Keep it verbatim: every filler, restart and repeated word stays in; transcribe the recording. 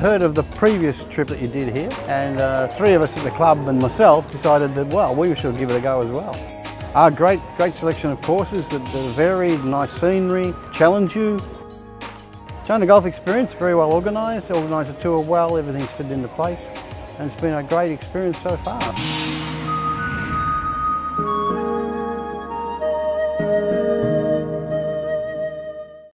heard of the previous trip that you did here, and uh, three of us at the club and myself decided that, well, we should give it a go as well. A great, great selection of courses that are varied, nice scenery, challenge you. China Golf Experience, very well organised, organised the tour well, everything's fitted into place, and it's been a great experience so far.